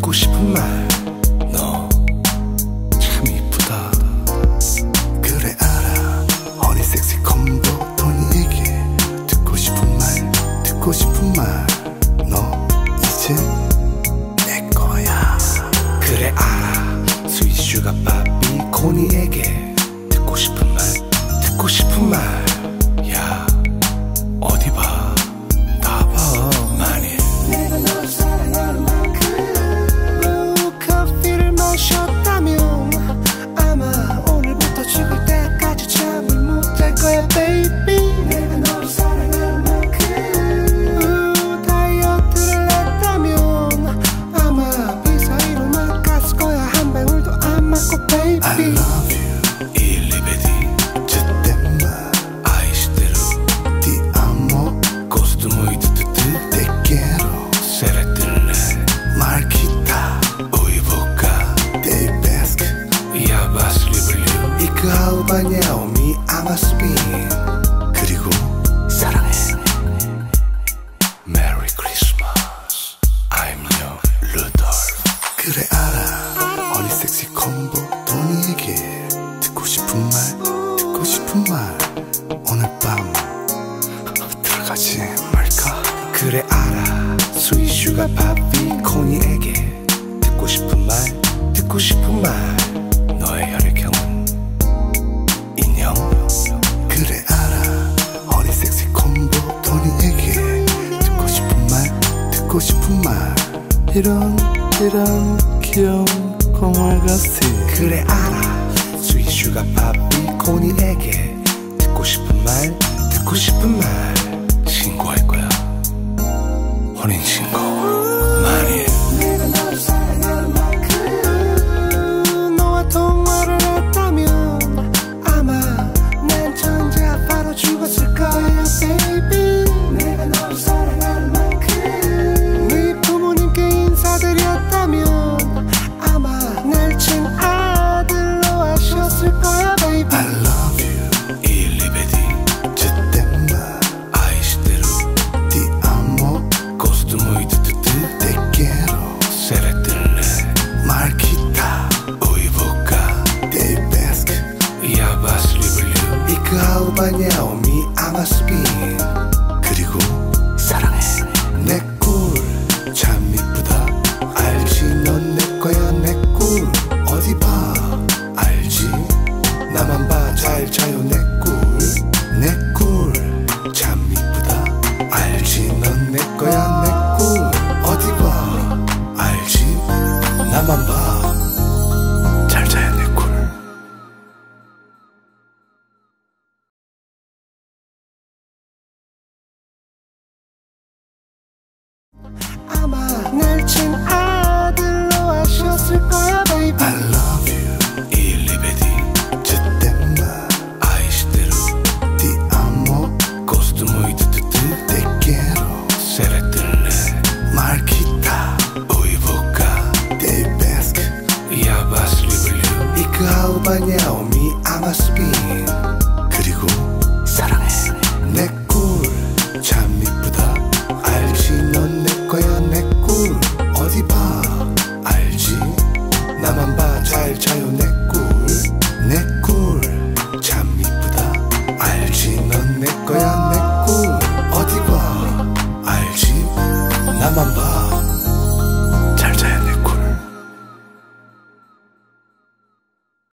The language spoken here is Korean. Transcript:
듣고 싶은 말 너 참 이쁘다. 그래 알아 허니 섹시 콤보 토니에게 듣고 싶은 말 듣고 싶은 말 너 이제 내 거야. 그래 알아 스윗 슈가 바비 코니에게 듣고 싶은 말 듣고 싶은 말. 야 어디 봐 다 봐. 만일 내가 널 사랑하는 만큼 커피를 마셨다면 아마 오늘부터 죽을 때까지 잠을 못 잘 거야 baby. 내가 널 사랑하는 만큼 다이어트를 했다면 아마 이 사이로 막 갔을 거야. 한 방울도 안 맞고 baby. I love you 일리베디 즈땜마 아이시대로 ti amo 고스트 무이드드드 te quiero 세레들레 말기타 우이보카 te pesco 야바스리블류 이크하우바냐오미 아마스빈 그리고 사랑해. 메리 크리스마스 I'm your 루돌프. 그래 알아 허니 섹시 콤보 토니에게 듣고 싶은 말 듣고 싶은 말 오늘 밤 들어가지 말까. 그래 알아 스윗 슈가 바비 코니에게 듣고 싶은 말 듣고 싶은 말. 너의 혈액형은 인형. 그래 알아 허니 섹시 콤보 토니에게 듣고 싶은 말 듣고 싶은 말 이런 귀여운 콩알같이. 그래 알아 스윗 슈가 바비 코니에게 듣고 싶은 말 듣고 싶은 말. 신고할 거야 혼인신고. 만일 내가 널 사랑하는 만큼 너와 통화를 했다면 아마 난 전자 바로 죽었을 거야 baby. 내가 널 사랑하는 만큼 네 부모님께 인사드렸다면 아마 날 친 아들로 하셨을 거야 baby. I love you 일리베디 즈땜마 아이시대로 ti amo 고스트 무이드드드 te quiero 세레들레 말기타 우이보카 te pesco 야바스리블류 이크하우바냐오미 아마스빈